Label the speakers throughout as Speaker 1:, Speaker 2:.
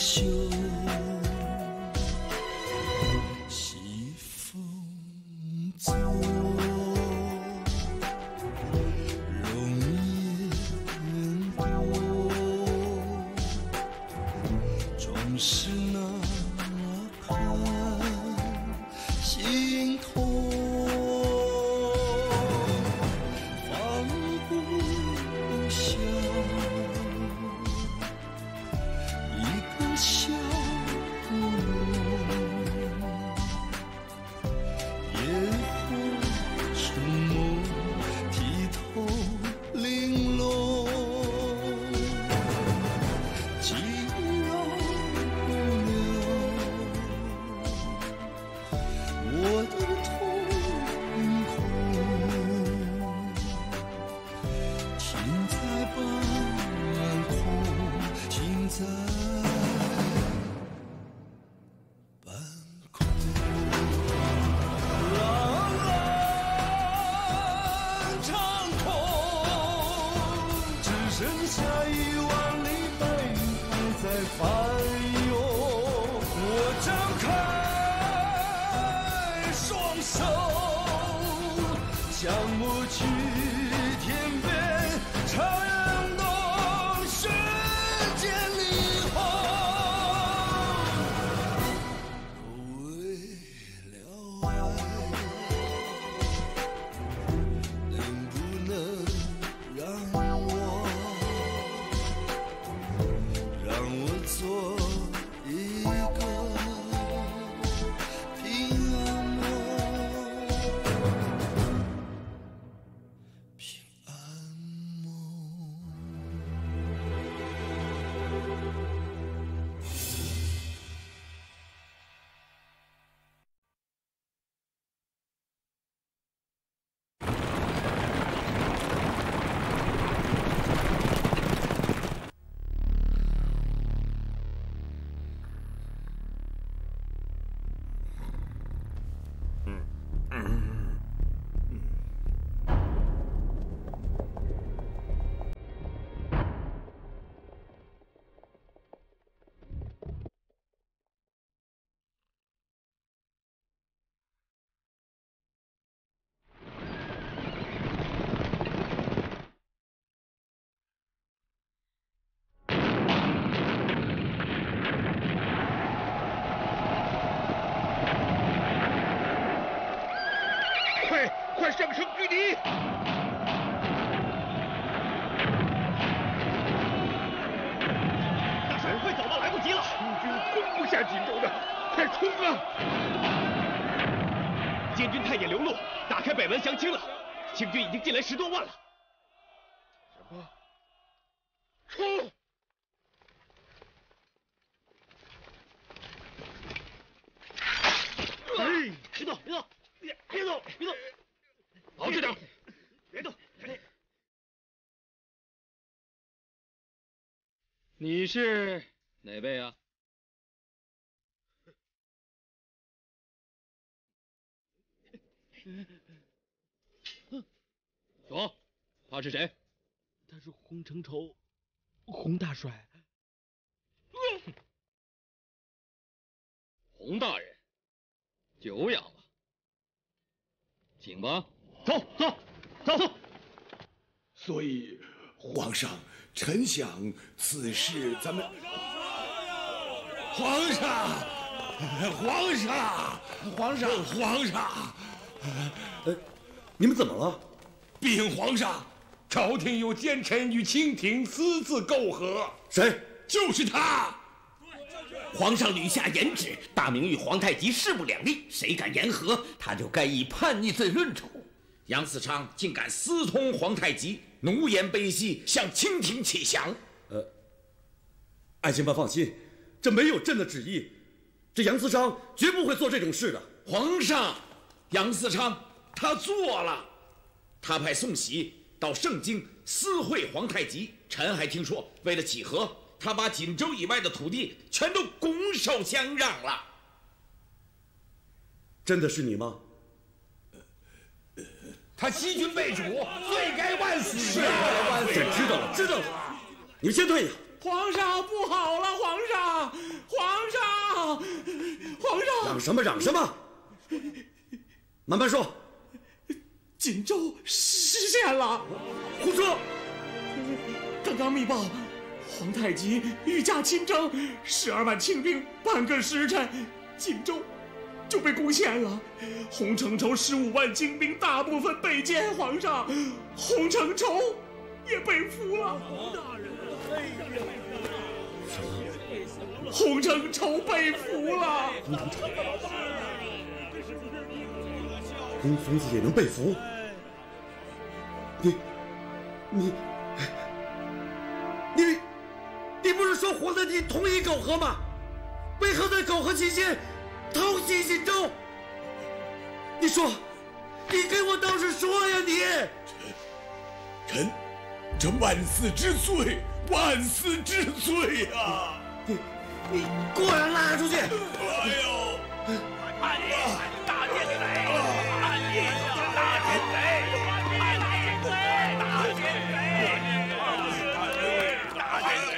Speaker 1: 袖，西风走，容颜多，总是那么看心痛。放不下一个笑容，野火春梦剔透玲珑，既扰了我的瞳孔，停在半空，停在半空。朗朗长空，只剩下10000里白云还在翻涌。我张开双手，向抹去天边颤动世间离合。为了爱，能不能让我做一个平安梦，平安梦。
Speaker 2: 快上声御敌！大帅，快走吧，来不及了！清军攻不下锦州的，快冲啊！监军太监刘禄打开北门降清了，清军已经进来10多万了。什么？冲！哎，别动，别动，别动，别动！好，队长，别动！
Speaker 3: 你是哪位啊？说，他是谁？
Speaker 2: 他是洪承畴，洪大帅。
Speaker 3: 洪大人，久仰了，请吧。
Speaker 2: 走走走走。
Speaker 4: 所以，皇上，臣想此事咱们……皇上，皇上，皇上，皇上，
Speaker 5: 你们怎么了？
Speaker 4: 禀皇上，朝廷有奸臣与清廷私自媾和。
Speaker 5: 谁？
Speaker 4: 就是他。
Speaker 6: 皇上屡下严旨，大明与皇太极势不两立，谁敢言和，他就该以叛逆罪论处。杨嗣昌竟敢私通皇太极，奴颜卑膝，向清廷启降。
Speaker 5: 爱卿们放心，这没有朕的旨意，这杨嗣昌绝不会做这种事的。
Speaker 6: 皇上，杨嗣昌他做了，他派宋喜到盛京私会皇太极。臣还听说，为了启和，他把锦州以外的土地全都拱手相让了。
Speaker 5: 真的是你吗？
Speaker 4: 他欺君背主，罪该万死。
Speaker 5: 是啊，朕知道了，知道了。你们先退下。
Speaker 7: 皇上不好了，皇上，
Speaker 5: 嚷什么嚷什么？慢慢说。
Speaker 1: 锦州实现了。
Speaker 5: 胡说！
Speaker 1: 刚刚密报，皇太极御驾亲征，12万清兵，半个时辰，锦州就被攻陷了。洪承畴15万精兵，大部分被歼。皇上，洪承畴也被俘了。洪承畴被俘了。
Speaker 5: 孔子也能被俘？你不是说皇太极同意苟合吗？为何在苟合期间偷袭锦州？你说，你给我倒是说呀你！
Speaker 4: 臣这万死之罪，万死之罪呀！
Speaker 5: 你给我拉他出去！
Speaker 4: 哎呦！
Speaker 7: 叛逆，大奸贼！叛逆，大奸贼！叛逆，大奸贼！大奸贼！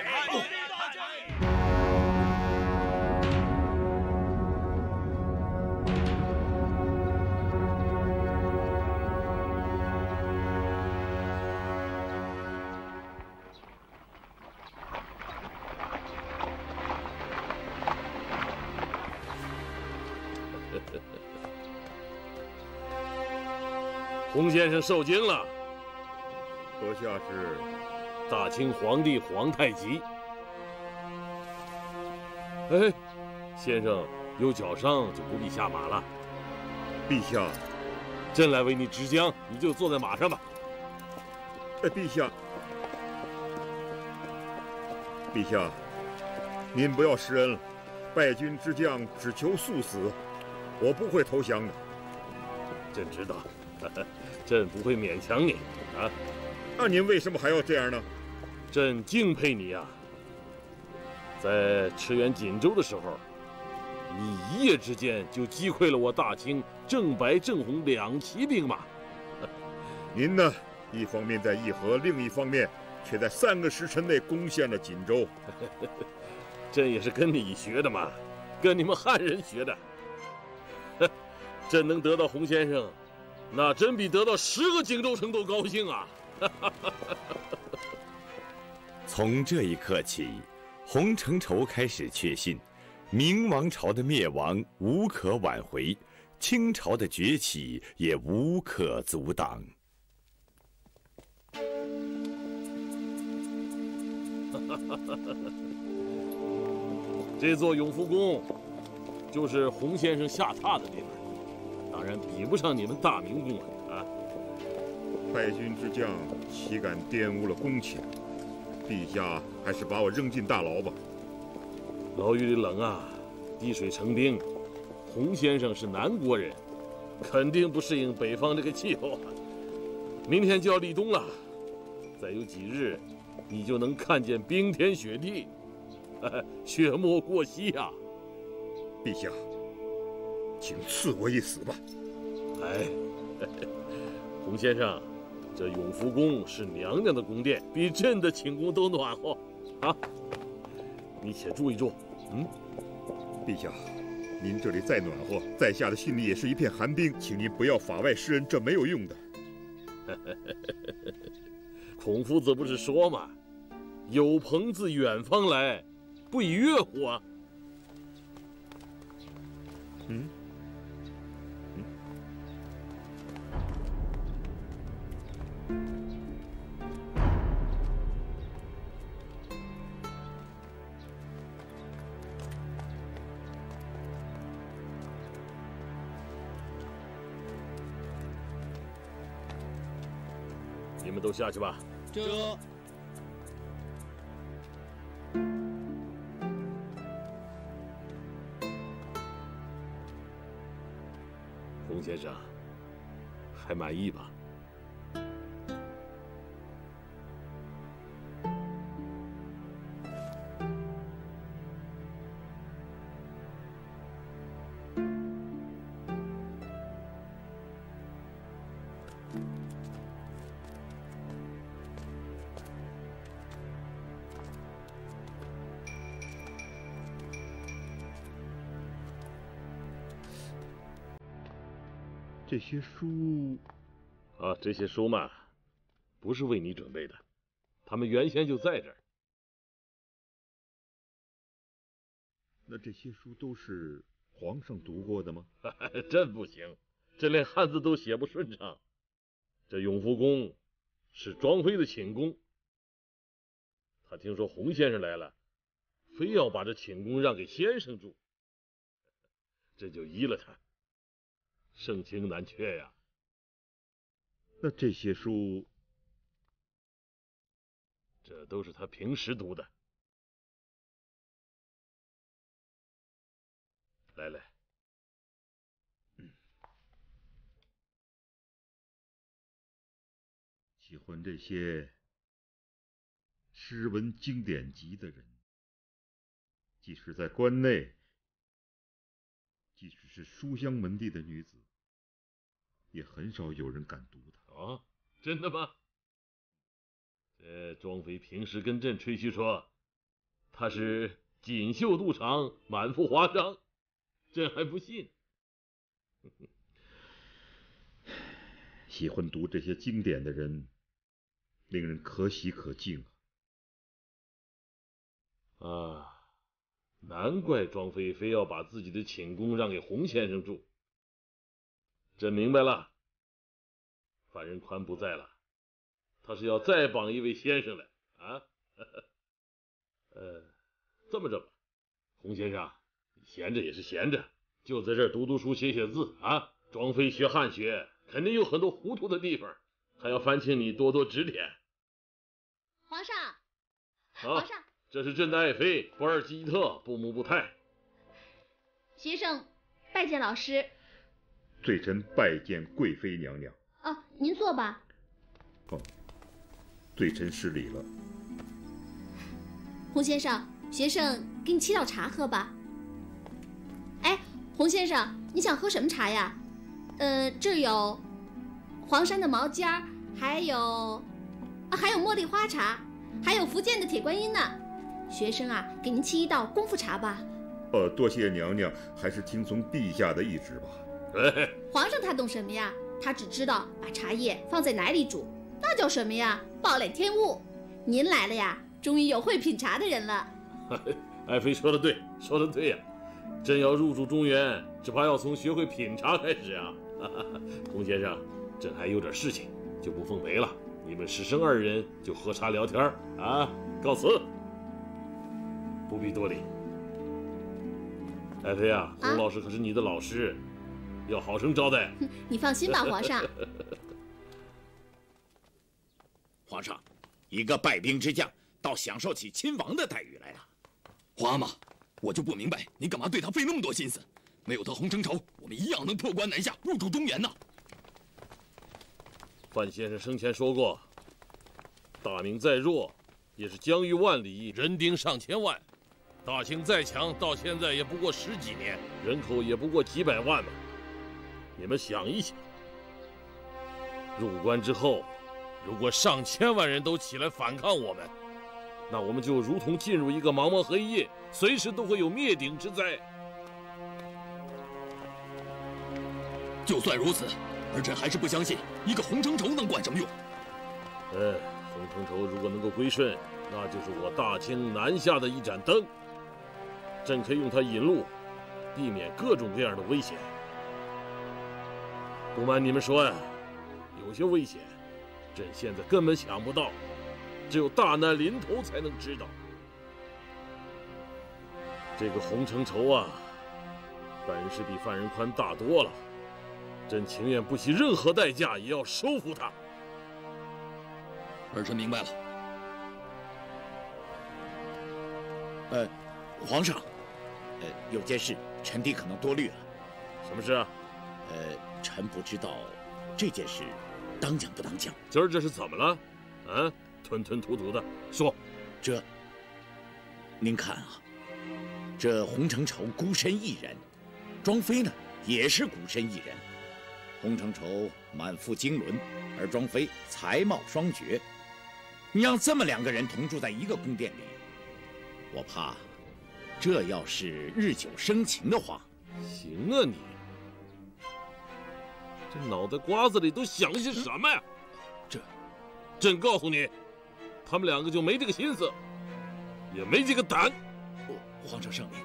Speaker 8: 洪先生受惊了，
Speaker 9: 阁下是
Speaker 8: 大清皇帝皇太极。哎，先生有脚伤就不必下马了。
Speaker 9: 陛下，
Speaker 8: 朕来为你执将，你就坐在马上吧。
Speaker 9: 陛下，陛下，您不要施恩了。败军之将只求速死，我不会投降的。
Speaker 8: 朕知道。朕不会勉强你啊！
Speaker 9: 那您为什么还要这样呢？
Speaker 8: 朕敬佩你呀！在驰援锦州的时候，你一夜之间就击溃了我大清正白正红2旗兵马。
Speaker 9: 您呢，一方面在议和，另一方面却在3个时辰内攻陷了锦州。
Speaker 8: 朕也是跟你学的嘛，跟你们汉人学的。朕能得到洪先生，那真比得到10个锦州城都高兴啊！
Speaker 10: 从这一刻起，洪承畴开始确信，明王朝的灭亡无可挽回，清朝的崛起也无可阻挡。
Speaker 8: 这座永福宫，就是洪先生下榻的地方。当然比不上你们大明宫啊！
Speaker 9: 败军之将岂敢玷污了宫寝？陛下还是把我扔进大牢吧。
Speaker 8: 牢狱里冷啊，滴水成冰。洪先生是南国人，肯定不适应北方这个气候。明天就要立冬了，再有几日，你就能看见冰天雪地，雪沫过膝呀！
Speaker 9: 陛下，请赐我一死吧！
Speaker 8: 哎，洪先生，这永福宫是娘娘的宫殿，比朕的寝宫都暖和啊！你且住一住。
Speaker 9: 陛下，您这里再暖和，在下的心里也是一片寒冰，请您不要法外施恩，这没有用的。
Speaker 8: 孔夫子不是说吗？有朋自远方来，不亦乐乎啊！你们都下去吧。
Speaker 7: 这。
Speaker 8: 洪先生，还满意吧？
Speaker 9: 这些书
Speaker 8: 啊，这些书嘛，不是为你准备的，他们原先就在这儿。
Speaker 9: 那这些书都是皇上读过的吗？
Speaker 8: 真不行，这连汉字都写不顺畅。这永福宫是庄妃的寝宫，他听说洪先生来了，非要把这寝宫让给先生住，这就依了他，盛情难却呀。
Speaker 9: 那这些书，
Speaker 8: 这都是他平时读的。来，
Speaker 9: 喜欢这些诗文经典集的人，即使在关内，即使是书香门第的女子，也很少有人敢读的。
Speaker 8: 啊，真的吗？庄妃平时跟朕吹嘘说，她是锦绣肚肠，满腹华章，朕还不信。
Speaker 9: 喜欢读这些经典的人，令人可喜可敬啊！
Speaker 8: 啊，难怪庄妃非要把自己的寝宫让给洪先生住。朕明白了，范仁宽不在了，他是要再绑一位先生来啊。这么着吧，洪先生，闲着也是闲着，就在这儿读读书，写写字啊。庄妃学汉学，肯定有很多糊涂的地方，还要烦请你多多指点。
Speaker 11: 皇上，
Speaker 8: 皇上，这是朕的爱妃博尔基特布木布泰。
Speaker 11: 学生拜见老师。
Speaker 9: 罪臣拜见贵妃娘娘。
Speaker 11: 啊，您坐吧。
Speaker 9: 哦，罪臣失礼了。
Speaker 11: 洪先生，学生给你沏道茶喝吧。哎，洪先生，你想喝什么茶呀？这有黄山的毛尖儿，还有茉莉花茶，还有福建的铁观音呢。学生啊，给您沏一道功夫茶吧。
Speaker 9: 多谢娘娘，还是听从陛下的意志吧。
Speaker 11: 皇上他懂什么呀？他只知道把茶叶放在奶里煮，那叫什么呀？暴殄天物。您来了呀，终于有会品茶的人了。
Speaker 8: 爱妃说的对，说的对呀。朕要入主中原，只怕要从学会品茶开始啊。洪先生，朕还有点事情，就不奉陪了。你们师生二人就喝茶聊天啊。告辞。不必多礼。爱妃啊，洪老师可是你的老师，要好生招待。
Speaker 11: 你放心吧，皇上。
Speaker 6: 皇上，一个败兵之将，倒享受起亲王的待遇来了。
Speaker 3: 皇阿玛，我就不明白你干嘛对他费那么多心思？没有他洪承畴，我们一样能破关南下，入主中原呢。
Speaker 8: 范先生生前说过，大明再弱，也是疆域万里，人丁上千万。大清再强，到现在也不过10几年，人口也不过几百万嘛。你们想一想，入关之后，如果上千万人都起来反抗我们，那我们就如同进入一个茫茫黑夜，随时都会有灭顶之灾。
Speaker 3: 就算如此，而朕还是不相信一个洪承畴能管什么用。
Speaker 8: 洪承畴如果能够归顺，那就是我大清南下的一盏灯。朕可以用它引路，避免各种各样的危险。不瞒你们说呀，有些危险，朕现在根本想不到，只有大难临头才能知道。这个洪承畴啊，本事比范仁宽大多了，朕情愿不惜任何代价也要收服他。
Speaker 3: 儿臣明白了。
Speaker 6: 皇上，有件事臣弟可能多虑了。
Speaker 8: 什么事啊？
Speaker 6: 臣不知道这件事当讲不当讲。
Speaker 8: 今儿这是怎么了？啊，吞吞吐吐的说。
Speaker 6: 您看啊，这洪承畴孤身一人，庄妃呢也是孤身一人。洪承畴满腹经纶，而庄妃才貌双绝。你让这么2个人同住在一个宫殿里，我怕这要是日久生情的话。
Speaker 8: 行啊你， 这脑袋瓜子里都想些什么呀？朕告诉你，他们两个就没这个心思，也没这个胆。
Speaker 3: 皇上圣明。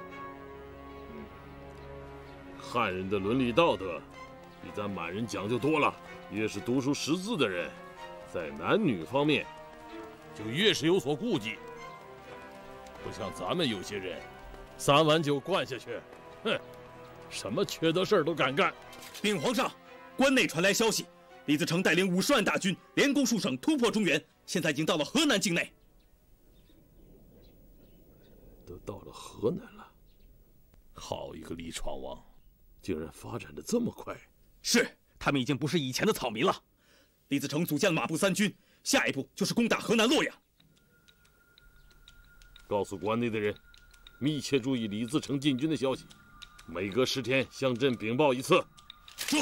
Speaker 8: 汉人的伦理道德比咱满人讲究多了，越是读书识字的人，在男女方面就越是有所顾忌，不像咱们有些人3碗酒灌下去，哼，什么缺德事儿都敢干。
Speaker 12: 禀皇上，关内传来消息，李自成带领50万大军连攻数省，突破中原，现在已经到了河南境内。
Speaker 8: 都到了河南了，好一个李闯王，竟然发展的这么快！
Speaker 12: 是，他们已经不是以前的草民了。李自成组建了马步3军，下一步就是攻打河南洛阳。
Speaker 8: 告诉关内的人，密切注意李自成进军的消息，每隔10天向朕禀报一次。
Speaker 3: 说。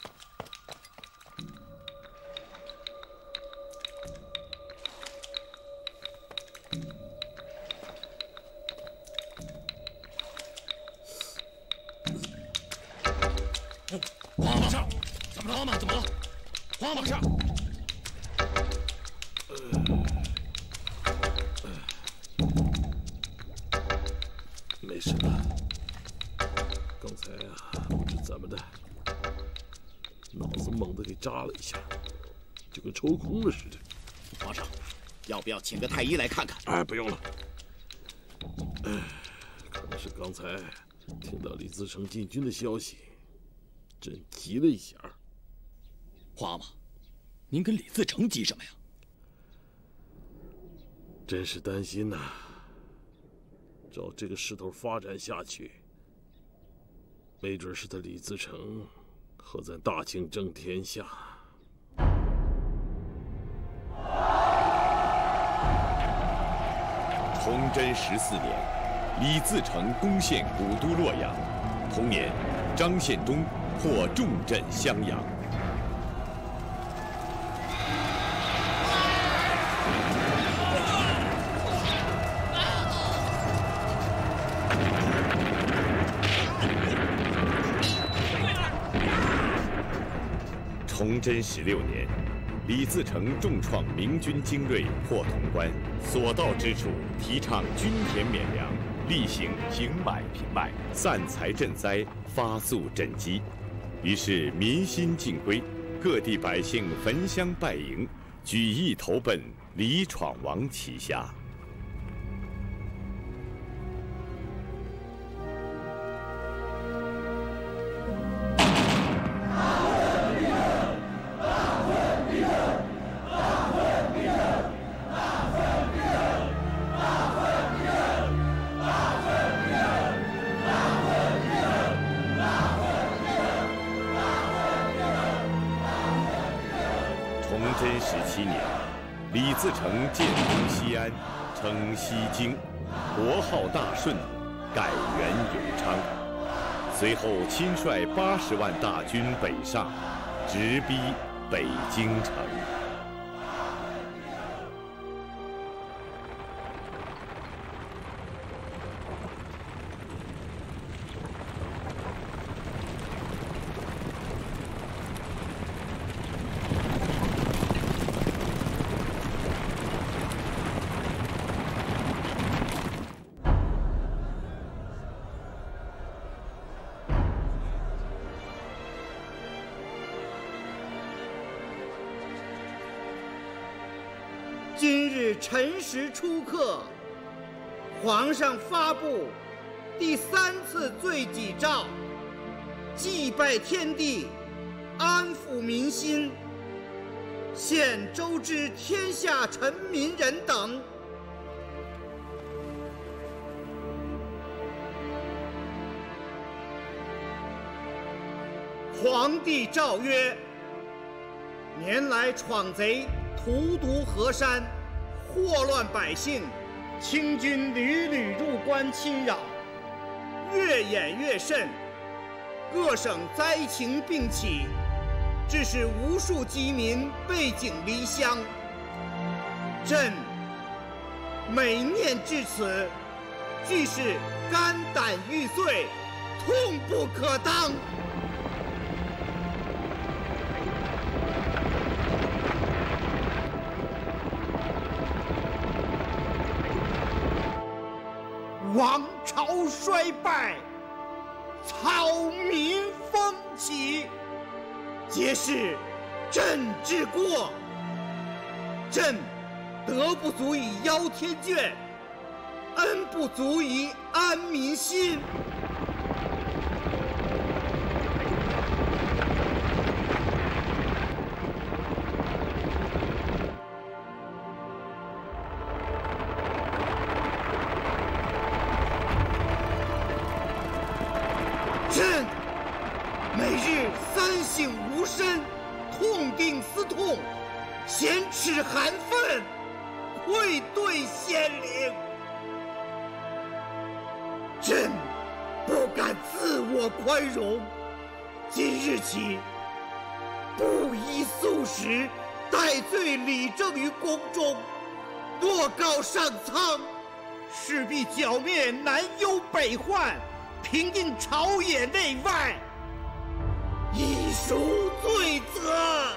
Speaker 3: 皇马上，怎么了？皇马怎么了？皇马上。
Speaker 8: 没事了。刚才啊，不知怎么的，脑子猛地给扎了一下，就跟抽空了似的。
Speaker 6: 皇上，要不要请个太医来看看？
Speaker 8: 哎，不用了。可能是刚才听到李自成进军的消息，朕急了一下。
Speaker 3: 皇阿玛，您跟李自成急什么呀？
Speaker 8: 真是担心呐。照这个势头发展下去，没准是他李自成和咱大清争天下。
Speaker 10: 崇祯14年，李自成攻陷古都洛阳。同年，张献忠获重镇襄阳。崇祯16年，李自成重创明军精锐，破潼关，所到之处提倡均田免粮，厉行平买平卖，散财赈灾，发粟赈饥。于是民心尽归，各地百姓焚香拜迎，举义投奔李闯王旗下。崇祯17年，李自成建都西安，称西京，国号大顺，改元永昌。随后亲率80万大军北上，直逼北京城。
Speaker 13: 今日辰时初刻，皇上发布第3次罪己诏，祭拜天地，安抚民心，现周知天下臣民人等。皇帝诏曰：年来闯贼荼毒河山，祸乱百姓，清军屡屡入关侵扰，越演越甚，各省灾情并起，致使无数饥民背井离乡。朕每念至此，俱是肝胆欲碎，痛不可当。 衰败，草民风起，皆是朕之过。朕德不足以邀天眷，恩不足以安民心。朕每日三省吾身，痛定思痛，咸耻含愤，愧对先灵。朕不敢自我宽容，今日起不依素食，戴罪理政于宫中，诺告上苍，势必剿灭南忧北患，平定朝野内外，以赎罪责，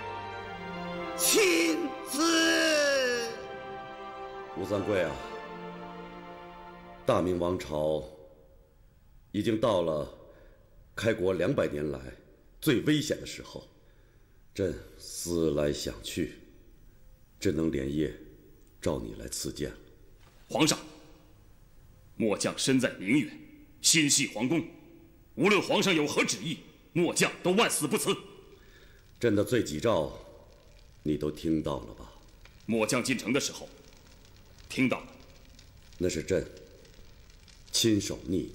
Speaker 13: 钦此。
Speaker 14: 吴三桂啊，大明王朝已经到了开国200年来最危险的时候，朕思来想去，只能连夜召你来赐剑了。
Speaker 1: 皇上，末将身在宁远，心系皇宫，无论皇上有何旨意，末将都万死不辞。
Speaker 14: 朕的罪己诏，你都听到了吧？
Speaker 1: 末将进城的时候，听到了。
Speaker 14: 那是朕亲手拟的。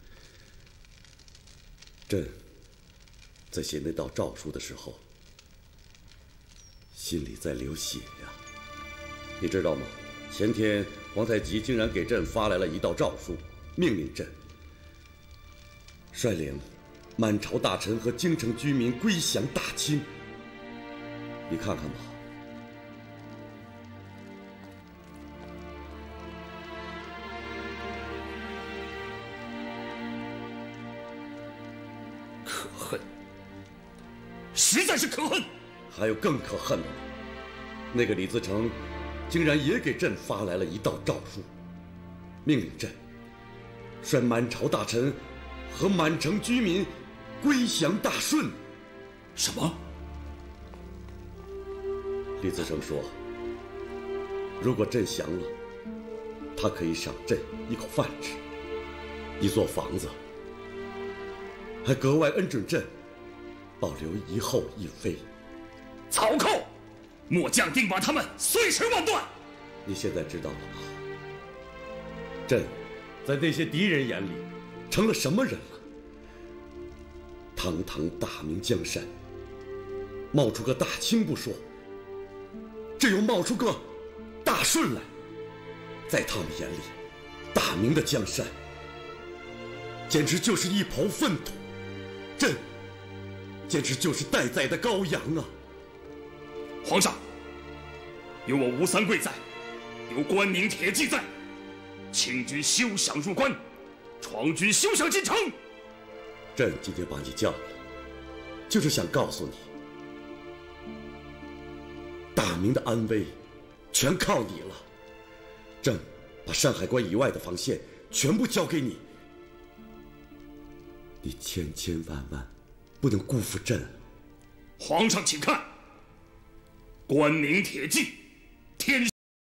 Speaker 14: 朕在写那道诏书的时候，心里在流血呀。你知道吗？前天皇太极竟然给朕发来了一道诏书，命令朕率领满朝大臣和京城居民归降大清。你看看吧。
Speaker 1: 可恨，实在是可恨。
Speaker 14: 还有更可恨的呢，那个李自成竟然也给朕发来了一道诏书，命令朕率满朝大臣和满城居民归降大顺。
Speaker 1: 什么？
Speaker 14: 李自成说，如果朕降了，他可以赏朕一口饭吃，一座房子，还格外恩准朕保留一后一妃。
Speaker 1: 曹寇，末将定把他们碎尸万段。
Speaker 14: 你现在知道了吧？朕在那些敌人眼里成了什么人了？堂堂大明江山，冒出个大清不说，这又冒出个大顺来，在他们眼里，大明的江山简直就是一抔粪土，朕简直就是待宰的羔羊啊！
Speaker 1: 皇上，有我吴三桂在，有关宁铁骑在，清军休想入关，闯军休想进城。
Speaker 14: 朕今天把你叫来，就是想告诉你，大明的安危全靠你了。朕把山海关以外的防线全部交给你，你千千万万不能辜负朕。
Speaker 1: 皇上，请看，关宁铁骑，天。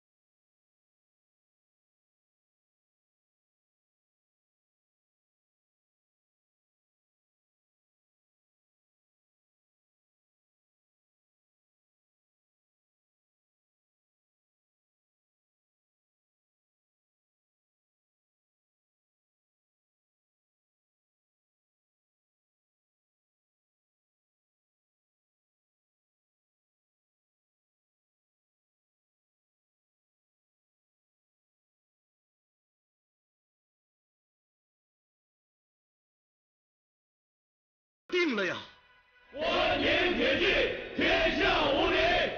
Speaker 14: 定了呀！
Speaker 7: 关宁铁骑，天下无敌。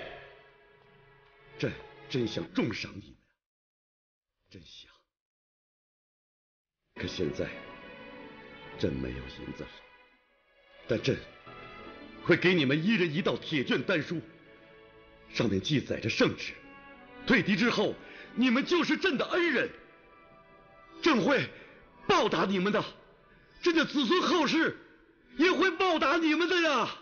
Speaker 14: 朕真想重赏你们，真想。可现在，朕没有银子了，但朕会给你们一人一道铁卷丹书，上面记载着圣旨。退敌之后，你们就是朕的恩人。朕会报答你们的，朕的子孙后世也会报答你们的呀。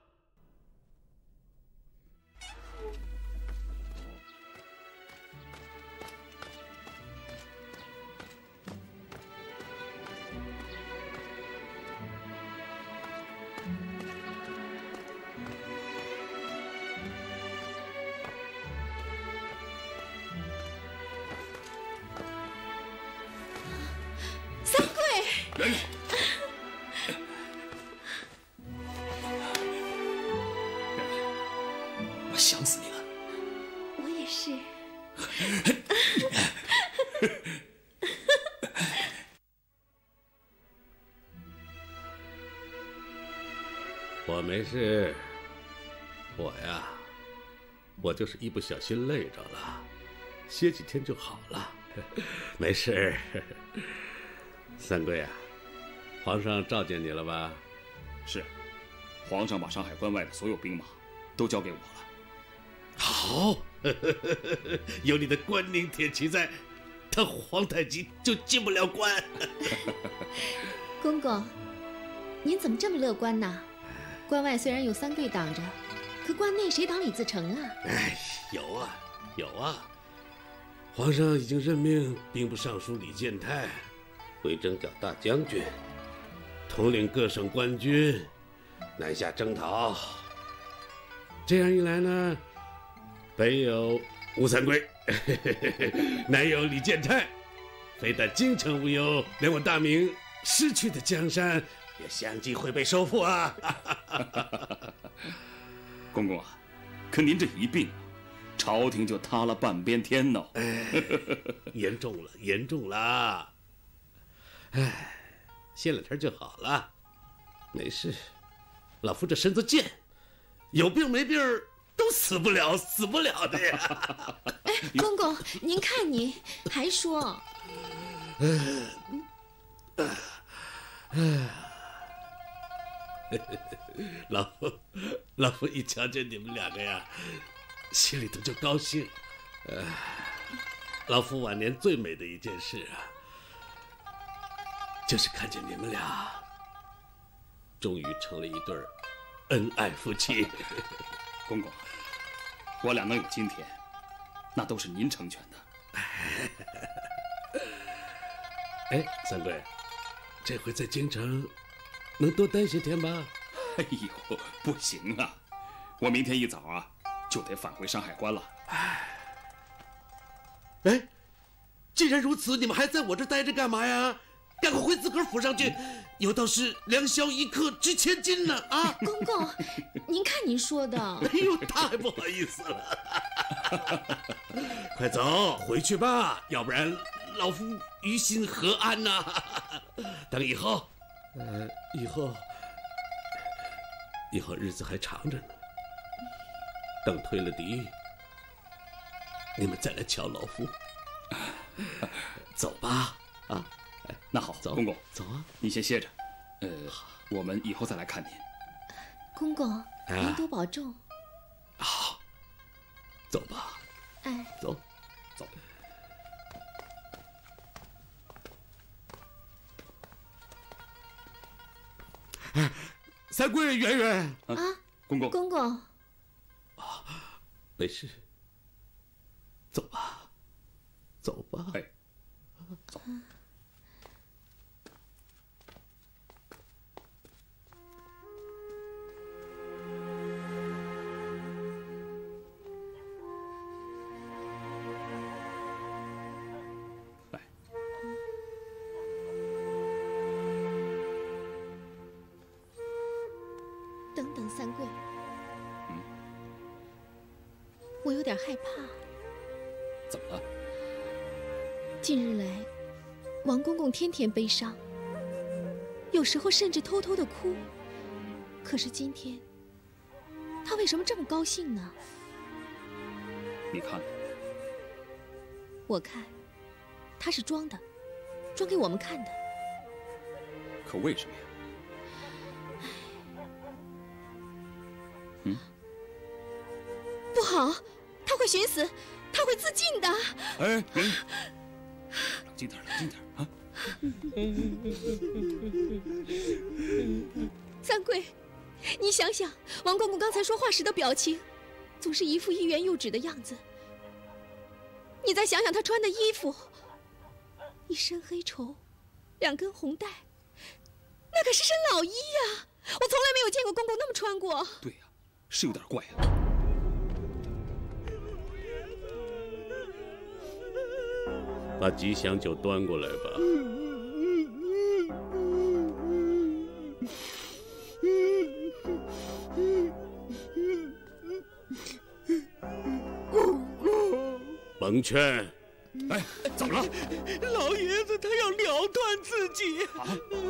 Speaker 3: 圆圆，我想死你了。
Speaker 11: 我也是。
Speaker 14: 我没事，我就是一不小心累着了，歇几天就好了，没事。三贵啊，皇上召见你了吧？
Speaker 12: 是，皇上把山海关外的所有兵马都交给我了。
Speaker 14: 好，有你的关宁铁骑在，他皇太极就进不了关。
Speaker 11: 公公，您怎么这么乐观呢？关外虽然有三贵挡着，可关内谁挡李自成啊？
Speaker 14: 哎，有啊，皇上已经任命兵部尚书李建泰为征剿大将军，统领各省官军南下征讨。这样一来呢，北有吴三桂，南有李建泰，非但京城无忧，连我大明失去的江山也相继会被收复啊！
Speaker 12: 公公啊，可您这一病，朝廷就塌了半边天呢。
Speaker 14: 严重了！哎，歇两天就好了，没事。老夫这身子健，有病没病都死不了的呀。
Speaker 11: 哎，公公，您看您还说，
Speaker 14: 老夫一瞧见你们两个呀，心里头就高兴。老夫晚年最美的一件事啊，就是看见你们俩终于成了一对恩爱夫妻。
Speaker 12: 公公，我俩能有今天，那都是您成全的。
Speaker 14: 哎，三贵，这回在京城能多待些天吧？
Speaker 12: 哎呦，不行啊！我明天一早啊就得返回山海关了。
Speaker 14: 哎，既然如此，你们还在我这待着干嘛呀？赶快回自个儿府上去，有道是良宵一刻值千金呢！啊，
Speaker 11: 公公，您看您说的。
Speaker 14: 哎呦，太不好意思了。快走，回去吧，要不然老夫于心何安呐？等以后，以后日子还长着呢。等退了敌，你们再来瞧老夫。走吧，啊，
Speaker 12: 那好，
Speaker 14: 走，
Speaker 12: 公公，
Speaker 14: 走啊，
Speaker 12: 你先歇着。我们以后再来看您。
Speaker 11: 公公，您多保重。
Speaker 14: 好，走吧。
Speaker 11: 哎，
Speaker 14: 走。三贵，圆圆
Speaker 11: 啊，
Speaker 12: 公公，
Speaker 11: 公公，
Speaker 14: 没事，走吧，走吧。
Speaker 12: 哎，走。
Speaker 11: 等等，三贵，我有点害怕。
Speaker 12: 怎么了？
Speaker 11: 近日来，王公公天天悲伤，有时候甚至偷偷的哭。可是今天，他为什么这么高兴呢？
Speaker 12: 你看，
Speaker 11: 我看，他是装的，装给我们看的。
Speaker 12: 可为什么呀？
Speaker 11: 不好，他会寻死，他会自尽的。
Speaker 12: 哎，人，冷静点，冷静点啊！
Speaker 15: 三桂，你想想，王公公刚才说话时的表情，总是一副欲言又止的样子。你再想想他穿的衣服，一身黑绸，2根红带，那可是身老衣呀！我从来没有见过公公那么穿过。
Speaker 3: 对呀，是有点怪啊。
Speaker 8: 把吉祥酒端过来吧。甭劝。
Speaker 3: 哎，怎么了？
Speaker 5: 老爷子他要了断自己。
Speaker 3: 啊？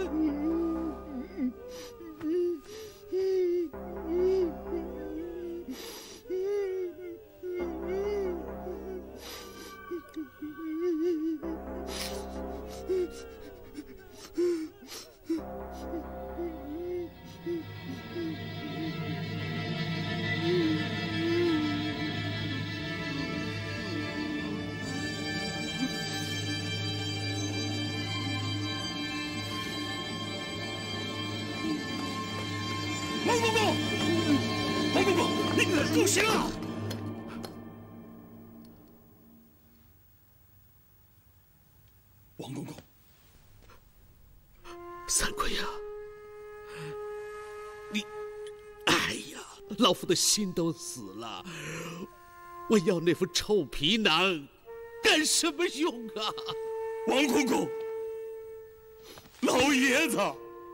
Speaker 3: 王公公，王公公，你不行啊！王公公，
Speaker 5: 三桂呀，你，哎呀，老夫的心都死了，我要那副臭皮囊，干什么用啊？
Speaker 1: 王公公，老爷子。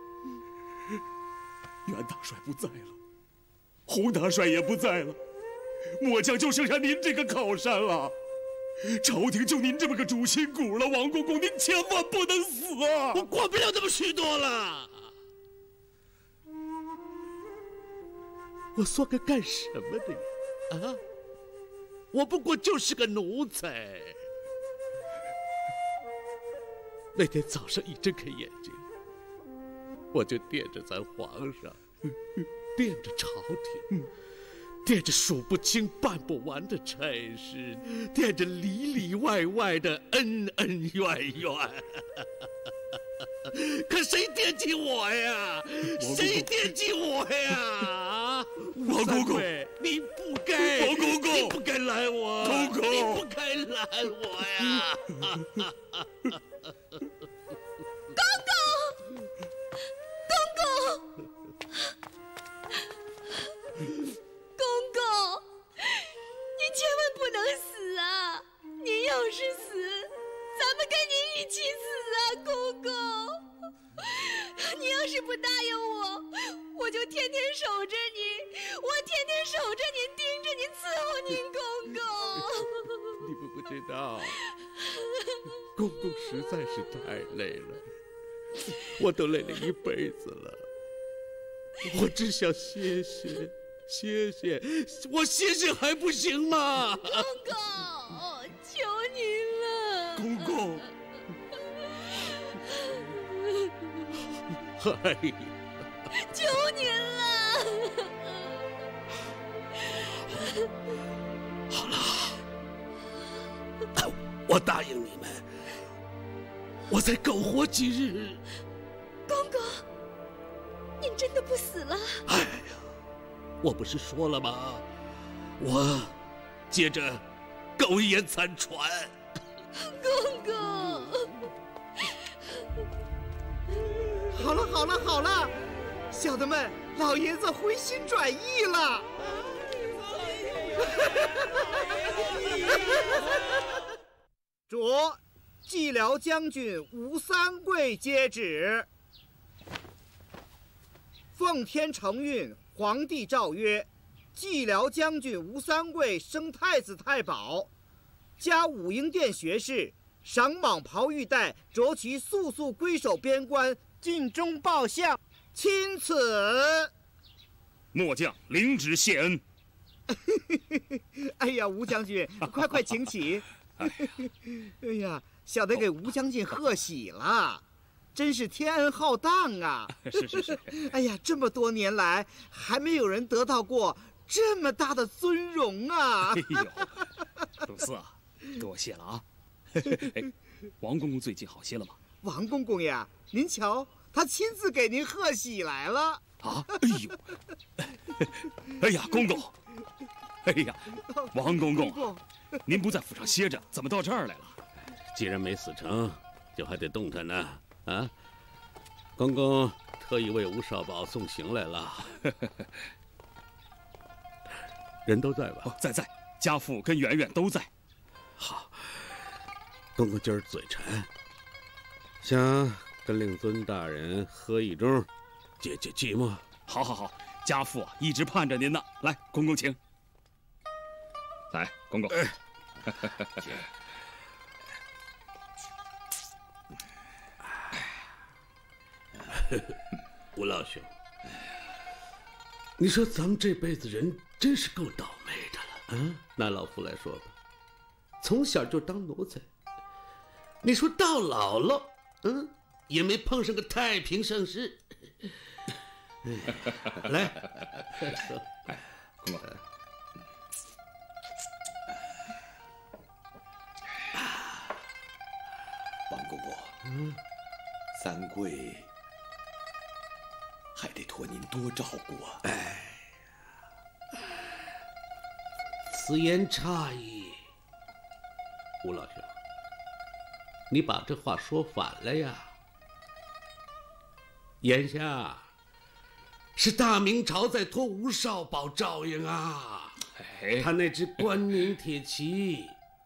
Speaker 1: 袁大帅不在了，洪大帅也不在了，末将就剩下您这个靠山了。朝廷就您这么个主心骨了，王公公您千万不能死啊！
Speaker 5: 我管不了那么许多了。我算个干什么的呀？啊，我不过就是个奴才。那天早上一睁开眼睛，我就惦着咱皇上，惦着朝廷，惦着数不清办不完的差事，惦着里里外外的恩恩怨怨。可谁惦记我呀？谁惦记我呀？
Speaker 1: 王公公，
Speaker 5: 你不该，
Speaker 1: 王公公，
Speaker 5: 你不该拦我，
Speaker 1: 公公，
Speaker 5: 你不该拦我呀！
Speaker 15: 公公，你千万不能死啊！你要是死，咱们跟你一起死啊，公公！你要是不答应我，我就天天守着你，我天天守着您，盯着您，伺候您，公公。
Speaker 5: 你们不知道，公公实在是太累了，我都累了一辈子了，我只想歇歇。歇歇，我歇歇还不行吗？
Speaker 15: 公公，求您了。
Speaker 1: 公公，
Speaker 5: 哎呀，
Speaker 15: 求您了。
Speaker 5: 好了，我答应你们，我再苟活几日。
Speaker 15: 公公，您真的不死了？
Speaker 5: 哎呀！我不是说了吗？我接着苟延残喘。
Speaker 15: 公公，
Speaker 13: 好了好了好了，小的们，老爷子回心转意了。着蓟辽将军吴三桂接旨。奉天承运，皇帝诏曰：蓟辽将军吴三桂升太子太保，加武英殿学士，赏蟒袍玉带，着其速速归守边关，尽忠报效，钦此。
Speaker 1: 末将领旨谢恩。
Speaker 13: 哎呀，吴将军，快快请起。哎呀，小的给吴将军贺喜了。真是天恩浩荡啊！
Speaker 1: 是。
Speaker 13: 哎呀，这么多年来，还没有人得到过这么大的尊荣啊！
Speaker 3: 哎呦，鲁四啊，多谢了啊！哎，王公公最近好些了吗？
Speaker 13: 王公公呀，您瞧，他亲自给您贺喜来了。
Speaker 12: 啊！哎呦！哎呀，公公！哎呀，王公公，您不在府上歇着，怎么到这儿来了？
Speaker 5: 既然没死成，就还得动弹呢。啊！公公特意为吴少保送行来了。人都在吧？
Speaker 12: 在，家父跟圆圆都在。
Speaker 5: 好，公公今儿嘴馋，想跟令尊大人喝一盅，解解寂寞。
Speaker 12: 好，家父一直盼着您呢。来，公公请。来，公公。
Speaker 5: 吴老兄，你说咱们这辈子人真是够倒霉的了啊！拿老夫来说吧，从小就当奴才，你说到老了，也没碰上个太平盛世。来，
Speaker 12: 公公。
Speaker 14: 王公公，三贵还得托您多照顾啊！
Speaker 5: 此言差矣，吴老兄，你把这话说反了呀。眼下是大明朝在托吴少保照应啊，他那支关宁铁骑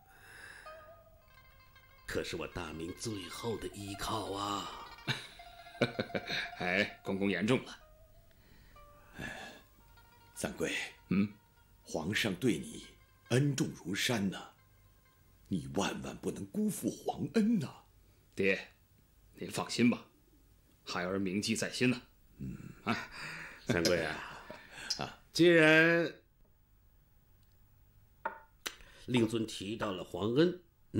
Speaker 5: 可是我大明最后的依靠啊！
Speaker 12: 公公言重了。
Speaker 14: 三贵，皇上对你恩重如山呐，你万万不能辜负皇恩呐！
Speaker 12: 爹，您放心吧，孩儿铭记在心呢。
Speaker 5: 三贵啊，既然令尊提到了皇恩，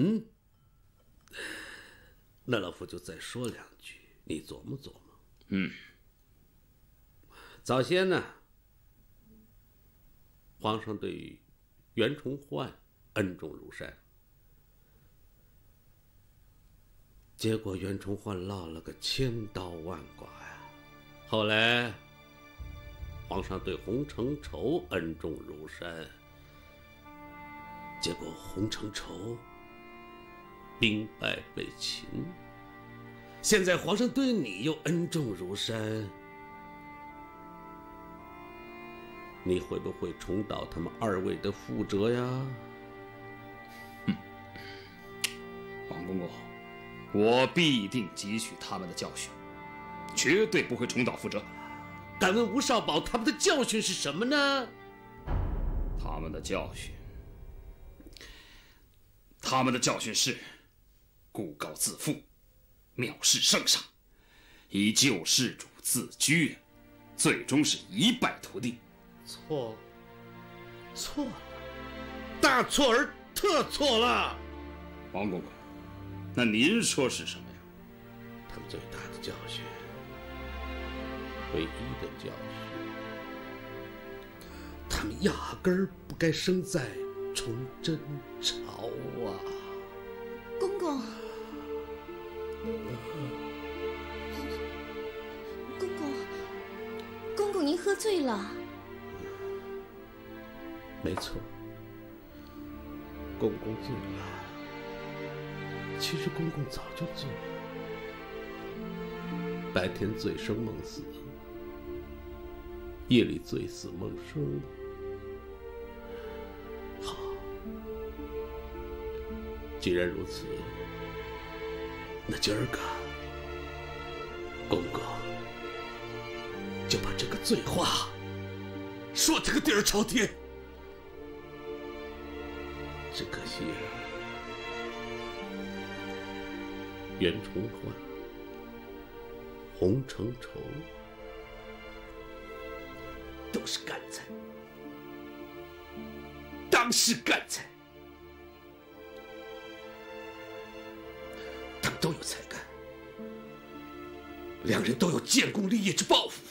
Speaker 5: 那老夫就再说两句，你琢磨琢磨。早先呢，皇上对于袁崇焕恩重如山，结果袁崇焕落了个千刀万剐呀。后来皇上对洪承畴恩重如山，结果洪承畴兵败被擒。现在皇上对你又恩重如山，你会不会重蹈他们二位的覆辙呀？
Speaker 12: 王公公，我必定汲取他们的教训，绝对不会重蹈覆辙。
Speaker 5: 敢问吴少保，他们的教训是什么呢？
Speaker 12: 他们的教训是故高自负，藐视圣上，以救世主自居，最终是一败涂地。
Speaker 5: 错了，大错而特错了。
Speaker 12: 王公公，那您说是什么呀？
Speaker 5: 他们最大的教训，唯一的教训，他们压根儿不该生在崇祯朝啊！
Speaker 15: 公公，公公，您喝醉了。
Speaker 5: 没错，公公醉了。其实公公早就醉了，白天醉生梦死，夜里醉死梦生。好，既然如此，那今儿个公公就把这个醉话说他个底儿朝天。只可惜啊，袁崇焕、洪承畴都是干才，当世干才，他们都有才干，两人都有建功立业之抱负。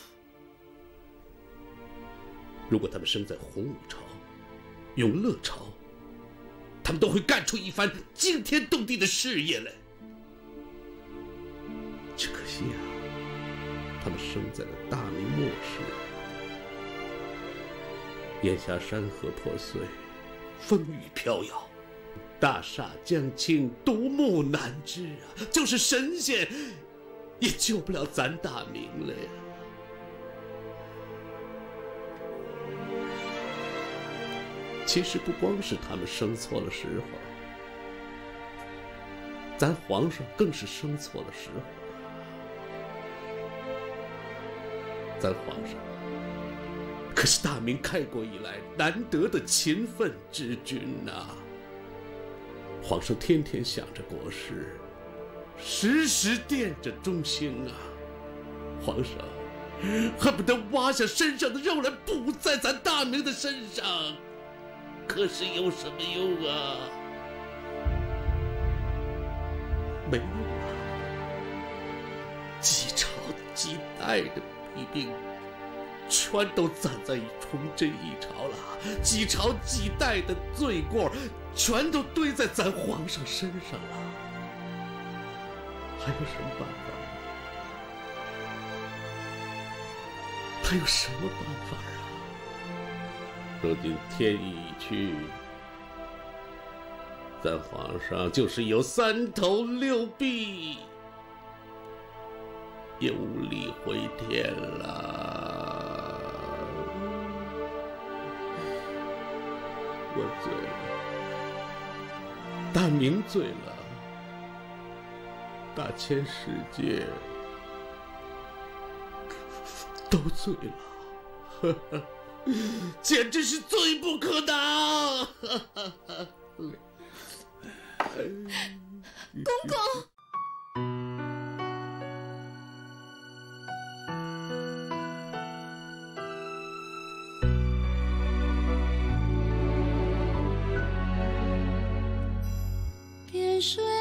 Speaker 5: 如果他们生在洪武朝、永乐朝，他们都会干出一番惊天动地的事业来。 只可惜啊，他们生在了大明末世，眼下山河破碎，风雨飘摇，大厦将倾，独木难支啊！就是神仙也救不了咱大明了呀。其实不光是他们生错了时候，咱皇上更是生错了时候。咱皇上可是大明开国以来难得的勤奋之君呐！皇上天天想着国事，时时惦着中兴啊！皇上恨不得挖下身上的肉来补在咱大明的身上，可是有什么用啊？没用啊！几朝几代的弊病全都攒在崇祯一朝了，几朝几代的罪过全都堆在咱皇上身上了，还有什么办法？还有什么办法啊？如今天意已去，咱皇上就是有3头6臂，也无力回天了。我醉了，大明醉了，大千世界都醉了，简直是罪不可当！
Speaker 15: 公公。边水